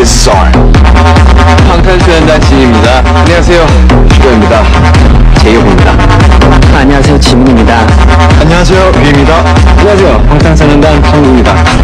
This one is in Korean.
This is R. 방탄소년단 진입니다. 안녕하세요. 슈가입니다. 제이홉입니다. 안녕하세요, 지민입니다. 안녕하세요. 뷔입니다. 안녕하세요. 방탄소년단 정국입니다.